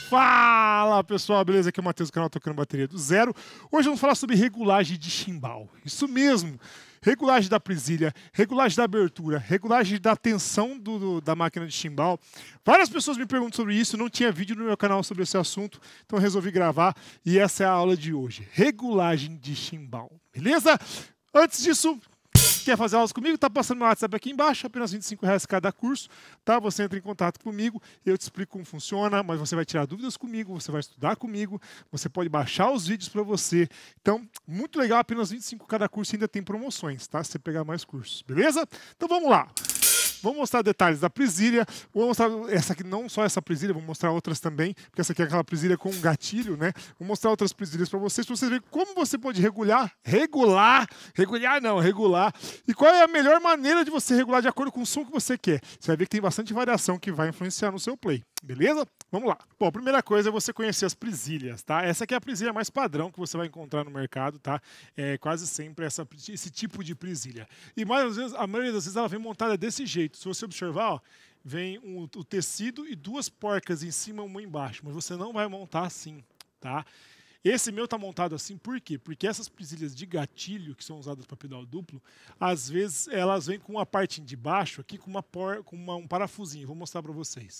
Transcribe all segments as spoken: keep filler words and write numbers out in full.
Fala pessoal, beleza? Aqui é o Matheus do canal Tocando Bateria do Zero. Hoje vamos falar sobre regulagem de chimbal. Isso mesmo, regulagem da presilha, regulagem da abertura, regulagem da tensão do, do, da máquina de chimbal. Várias pessoas me perguntam sobre isso, não tinha vídeo no meu canal sobre esse assunto, então resolvi gravar e essa é a aula de hoje. Regulagem de chimbal, beleza? Antes disso, quer fazer aulas comigo? Tá passando meu WhatsApp aqui embaixo, apenas vinte e cinco reais cada curso, tá? Você entra em contato comigo, eu te explico como funciona, mas você vai tirar dúvidas comigo, você vai estudar comigo, você pode baixar os vídeos para você. Então, muito legal, apenas vinte e cinco cada curso, ainda tem promoções, tá? Se você pegar mais cursos, beleza? Então vamos lá. Vou mostrar detalhes da presilha, vou mostrar essa aqui, não só essa presilha, vou mostrar outras também, porque essa aqui é aquela presilha com um gatilho, né? Vou mostrar outras presilhas para vocês, para vocês verem como você pode regular, regular, regular não, regular, e qual é a melhor maneira de você regular de acordo com o som que você quer. Você vai ver que tem bastante variação que vai influenciar no seu play, beleza? Vamos lá. Bom, a primeira coisa é você conhecer as presilhas, tá? Essa aqui é a presilha mais padrão que você vai encontrar no mercado, tá? É quase sempre essa, esse tipo de presilha. E mais vezes, a maioria das vezes ela vem montada desse jeito. Se você observar, ó, vem um, o tecido e duas porcas em cima, uma embaixo, mas você não vai montar assim, tá? Esse meu tá montado assim, por quê? Porque essas presilhas de gatilho, que são usadas para pedal duplo, às vezes elas vêm com a parte de baixo aqui com, uma por, com uma, um parafusinho. Vou mostrar para vocês.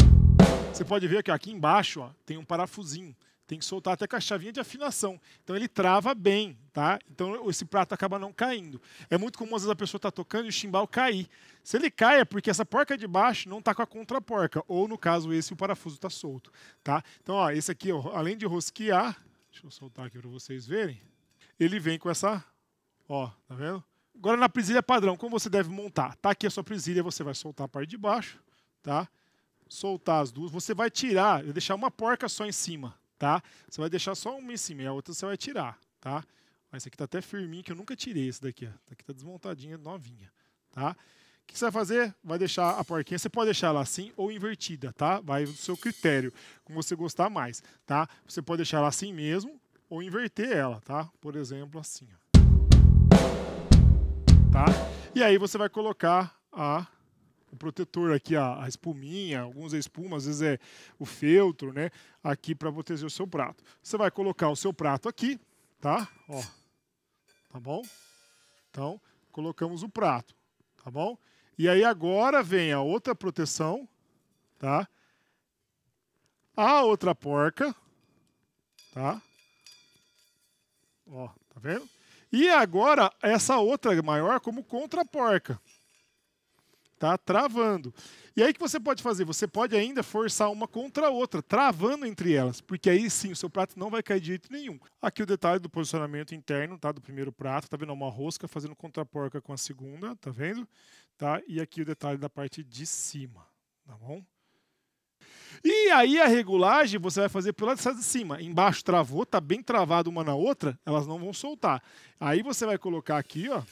Você pode ver que aqui embaixo, ó, tem um parafusinho. Tem que soltar até com a chavinha de afinação. Então ele trava bem, tá? Então esse prato acaba não caindo. É muito comum às vezes a pessoa tá tocando e o chimbal cair. Se ele cai é porque essa porca de baixo não tá com a contraporca, ou no caso esse o parafuso tá solto, tá? Então, ó, esse aqui, ó, além de rosquear, deixa eu soltar aqui para vocês verem, ele vem com essa, ó, tá vendo? Agora na presilha padrão, como você deve montar? Tá aqui a sua presilha, você vai soltar a parte de baixo, tá? Soltar as duas, você vai tirar, eu deixar uma porca só em cima, tá? Você vai deixar só uma em cima e a outra você vai tirar, tá? Esse aqui tá até firminho, que eu nunca tirei esse daqui, ó. Esse aqui tá desmontadinha, novinha, tá? O que você vai fazer? Vai deixar a porquinha, você pode deixar ela assim ou invertida, tá? Vai do seu critério, como você gostar mais, tá? Você pode deixar ela assim mesmo ou inverter ela, tá? Por exemplo, assim, ó. Tá? E aí você vai colocar a o protetor aqui, a, a espuminha, alguns é espuma, às vezes é o feltro, né? Aqui para proteger o seu prato. Você vai colocar o seu prato aqui, tá? Ó, tá bom? Então, colocamos o prato, tá bom? E aí agora vem a outra proteção, tá? A outra porca, tá? Ó, tá vendo? E agora essa outra maior como contraporca. Tá travando. E aí o que você pode fazer? Você pode ainda forçar uma contra a outra, travando entre elas, porque aí sim o seu prato não vai cair de jeito nenhum. Aqui o detalhe do posicionamento interno, tá? Do primeiro prato, tá vendo uma rosca fazendo contraporca com a segunda, tá vendo? Tá? E aqui o detalhe da parte de cima, tá bom? E aí a regulagem você vai fazer pelo lado de cima. Embaixo travou, tá bem travado uma na outra, elas não vão soltar. Aí você vai colocar aqui, ó,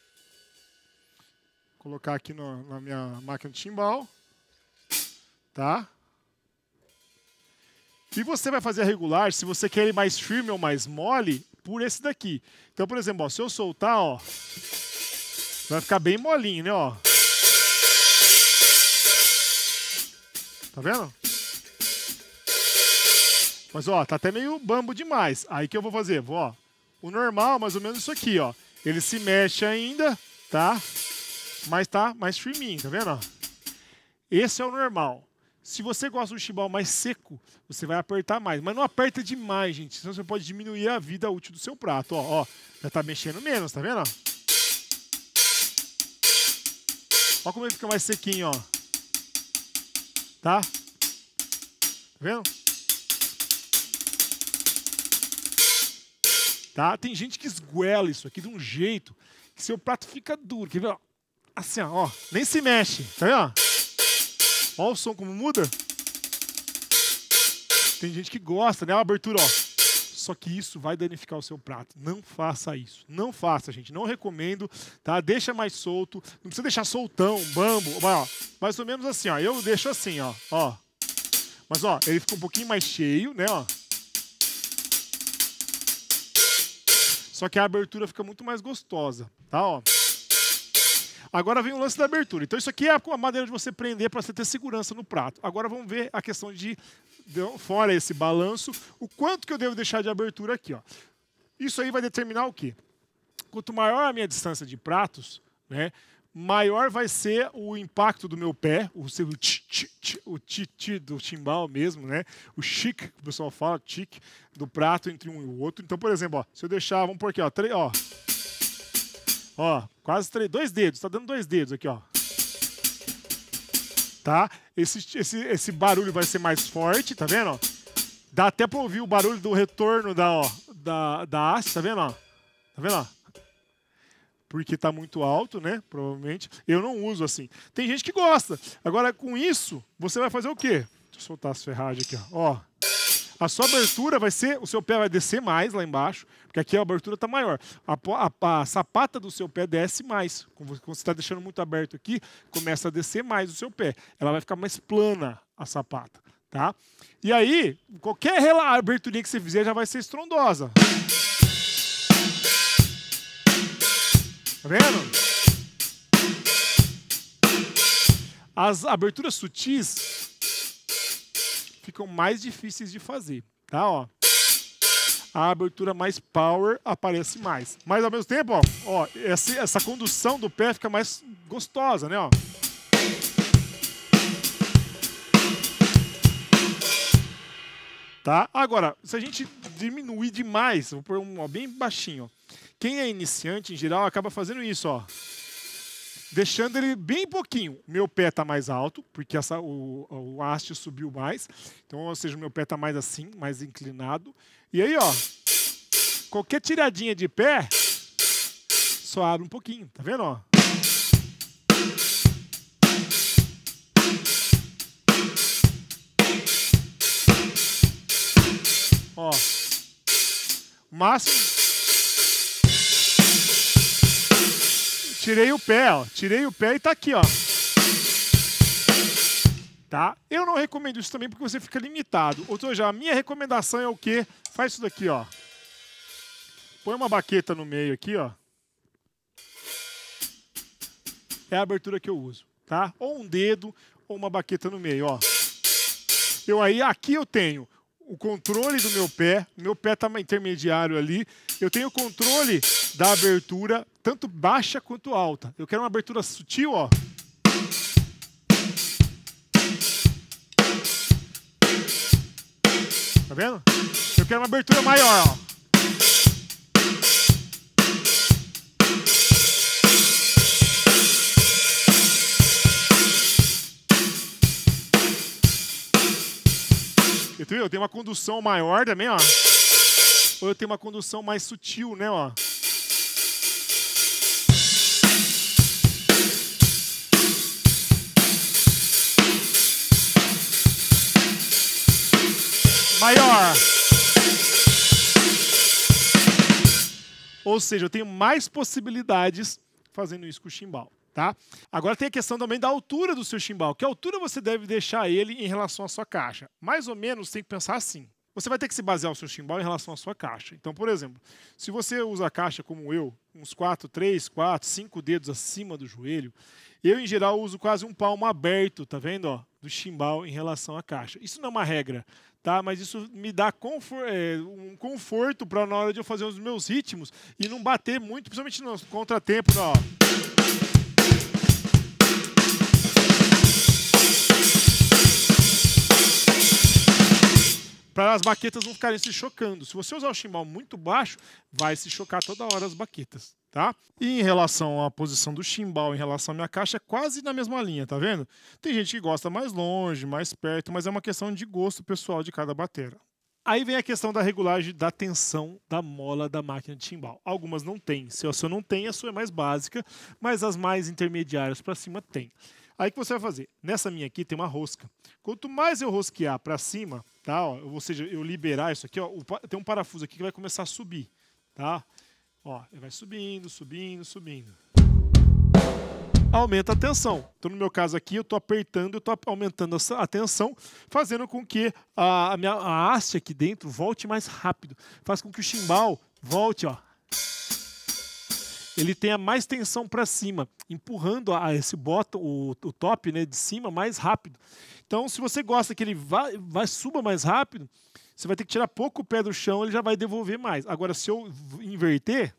colocar aqui no, na minha máquina de chimbal, tá? E você vai fazer a regular, se você quer ele mais firme ou mais mole, por esse daqui. Então, por exemplo, ó, se eu soltar, ó, vai ficar bem molinho, né, ó. Tá vendo? Mas, ó, tá até meio bambo demais. Aí que eu vou fazer? Vou, ó, o normal, mais ou menos isso aqui, ó. Ele se mexe ainda, tá? Mas tá mais firminho, tá vendo? Esse é o normal. Se você gosta do chimbal mais seco, você vai apertar mais. Mas não aperta demais, gente. Senão você pode diminuir a vida útil do seu prato. Ó, ó, já tá mexendo menos, tá vendo? Ó como ele fica mais sequinho, ó. Tá? Tá vendo? Tá? Tem gente que esguela isso aqui de um jeito que seu prato fica duro. Quer ver, ó? Assim, ó, nem se mexe, tá vendo? Ó o som como muda. Tem gente que gosta, né? A abertura, ó. Só que isso vai danificar o seu prato. Não faça isso. Não faça, gente. Não recomendo, tá? Deixa mais solto. Não precisa deixar soltão, bambo. Ó, mais ou menos assim, ó. Eu deixo assim, ó. ó. Mas, ó, ele fica um pouquinho mais cheio, né, ó. Só que a abertura fica muito mais gostosa, tá, ó. Agora vem o lance da abertura. Então isso aqui é a maneira de você prender para você ter segurança no prato. Agora vamos ver a questão de, de, fora esse balanço, o quanto que eu devo deixar de abertura aqui, ó. Isso aí vai determinar o quê? Quanto maior a minha distância de pratos, né, maior vai ser o impacto do meu pé, o seu tch, tch, tch, o tch, tch do timbal mesmo, né? O chic, que o pessoal fala, chic, do prato entre um e o outro. Então, por exemplo, ó, se eu deixar, vamos por aqui, ó, três, ó, ó, quase três, dois dedos, tá dando dois dedos aqui, ó. Tá? Esse, esse, esse barulho vai ser mais forte, tá vendo? Ó? Dá até pra ouvir o barulho do retorno da, ó, da, da haste, tá vendo? Ó? Tá vendo? Ó? Porque está muito alto, né? Provavelmente. Eu não uso assim. Tem gente que gosta. Agora, com isso, você vai fazer o quê? Deixa eu soltar as ferragens aqui, ó. Ó. A sua abertura vai ser... O seu pé vai descer mais lá embaixo, porque aqui a abertura está maior. A, a, a sapata do seu pé desce mais. Quando você está deixando muito aberto aqui, começa a descer mais o seu pé. Ela vai ficar mais plana, a sapata. Tá? E aí, qualquer aberturinha que você fizer já vai ser estrondosa. Tá vendo? As aberturas sutis ficam mais difíceis de fazer, tá? Ó. A abertura mais power aparece mais. Mas ao mesmo tempo, ó, ó essa, essa condução do pé fica mais gostosa, né? Ó. Tá? Agora, se a gente diminuir demais, vou pôr um ó, bem baixinho, ó. Quem é iniciante, em geral, acaba fazendo isso, ó. Deixando ele bem pouquinho. Meu pé está mais alto, porque essa, o, o haste subiu mais. Então, ou seja, o meu pé está mais assim, mais inclinado. E aí, ó, qualquer tiradinha de pé, só abre um pouquinho, tá vendo, ó? Ó, o máximo... Tirei o pé, ó. Tirei o pé e tá aqui, ó. Tá? Eu não recomendo isso também porque você fica limitado. Ou seja, a minha recomendação é o quê? Faz isso daqui, ó. Põe uma baqueta no meio aqui, ó. É a abertura que eu uso, tá? Ou um dedo, ou uma baqueta no meio, ó. Eu aí, aqui eu tenho o controle do meu pé. Meu pé tá intermediário ali. Eu tenho o controle da abertura, tanto baixa quanto alta. Eu quero uma abertura sutil, ó. Tá vendo? Eu quero uma abertura maior, ó. Eu tenho uma condução maior também, ó. Ou eu tenho uma condução mais sutil, né, ó. Maior. Ou seja, eu tenho mais possibilidades fazendo isso com o chimbal, tá? Agora tem a questão também da altura do seu chimbal. Que altura você deve deixar ele em relação à sua caixa? Mais ou menos tem que pensar assim. Você vai ter que se basear o seu chimbal em relação à sua caixa. Então, por exemplo, se você usa a caixa como eu, uns quatro, três, quatro, cinco dedos acima do joelho, eu, em geral, uso quase um palmo aberto, tá vendo? Ó, do chimbal em relação à caixa. Isso não é uma regra, tá? Mas isso me dá confor é, um conforto para na hora de eu fazer os meus ritmos e não bater muito, principalmente no contratempo, ó. Para as baquetas não ficarem se chocando. Se você usar o chimbal muito baixo, vai se chocar toda hora as baquetas, tá? E em relação à posição do chimbal em relação à minha caixa, é quase na mesma linha, tá vendo? Tem gente que gosta mais longe, mais perto, mas é uma questão de gosto pessoal de cada batera. Aí vem a questão da regulagem da tensão da mola da máquina de chimbal. Algumas não tem. Se a sua não tem, a sua é mais básica, mas as mais intermediárias para cima tem. Aí o que você vai fazer? Nessa minha aqui tem uma rosca. Quanto mais eu rosquear para cima, tá? Ó, ou seja, eu liberar isso aqui, ó, tem um parafuso aqui que vai começar a subir, tá? Ó, ele vai subindo, subindo, subindo. Aumenta a tensão. Então, no meu caso aqui, eu estou apertando, eu estou aumentando a tensão, fazendo com que a, a, minha, a haste aqui dentro volte mais rápido. Faz com que o chimbal volte, ó. ele tenha mais tensão para cima, empurrando a esse bottom, o, o top, né, de cima mais rápido. Então, se você gosta que ele vá, vá, suba mais rápido, você vai ter que tirar pouco o pé do chão, ele já vai devolver mais. Agora, se eu inverter,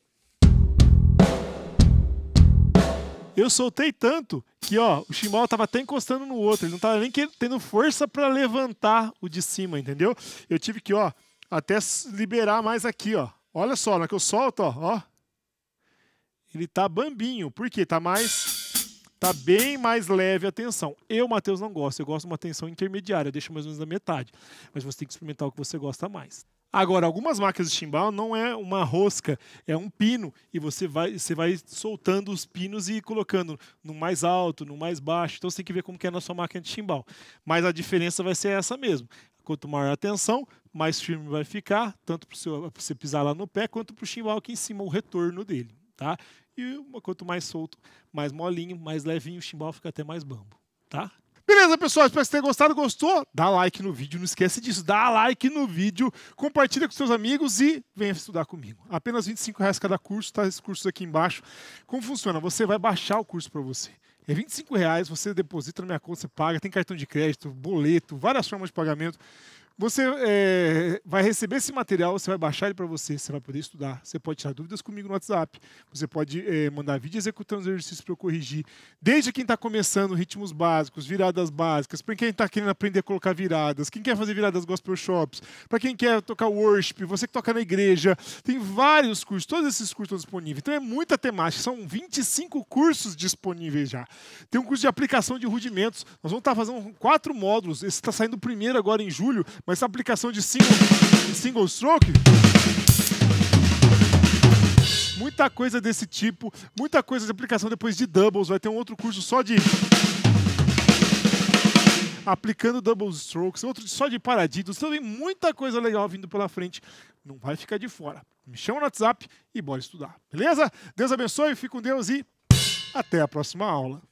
eu soltei tanto que ó, o chimbal estava até encostando no outro, ele não estava nem tendo força para levantar o de cima, entendeu? Eu tive que ó, até liberar mais aqui, ó. Olha só, na hora que eu solto, ó, ó, ele tá bambinho, porque tá mais, tá bem mais leve a tensão. Eu, Matheus, não gosto, eu gosto de uma tensão intermediária, eu deixo mais ou menos na metade, mas você tem que experimentar o que você gosta mais. Agora, algumas máquinas de chimbal não é uma rosca, é um pino, e você vai, você vai soltando os pinos e colocando no mais alto, no mais baixo, então você tem que ver como que é na sua máquina de chimbal. Mas a diferença vai ser essa mesmo. Quanto maior a tensão, mais firme vai ficar, tanto para você pisar lá no pé, quanto para o chimbal aqui em cima, o retorno dele, tá? E quanto mais solto, mais molinho, mais levinho, o chimbal fica até mais bambo, tá? Beleza, pessoal? Espero que você tenha gostado. Gostou? Dá like no vídeo, não esquece disso. Dá like no vídeo, compartilha com seus amigos e venha estudar comigo. Apenas vinte e cinco reais cada curso, tá? Esse curso aqui embaixo. Como funciona? Você vai baixar o curso para você. É vinte e cinco reais, você deposita na minha conta, você paga, tem cartão de crédito, boleto, várias formas de pagamento. Você é, vai receber esse material, você vai baixar ele para você, você vai poder estudar. Você pode tirar dúvidas comigo no WhatsApp. Você pode é, mandar vídeo executando os exercícios para eu corrigir. Desde quem está começando, ritmos básicos, viradas básicas, para quem está querendo aprender a colocar viradas, quem quer fazer viradas gospel shops, para quem quer tocar worship, você que toca na igreja. Tem vários cursos, todos esses cursos estão disponíveis. Então é muita temática, são vinte e cinco cursos disponíveis já. Tem um curso de aplicação de rudimentos. Nós vamos estar fazendo quatro módulos. Esse está saindo primeiro agora em julho. Mas essa aplicação de single, single stroke, muita coisa desse tipo, muita coisa de aplicação depois de doubles, vai ter um outro curso só de aplicando double strokes, outro só de paradiddles, então tem muita coisa legal vindo pela frente, não vai ficar de fora. Me chama no WhatsApp e bora estudar, beleza? Deus abençoe, fique com Deus e até a próxima aula.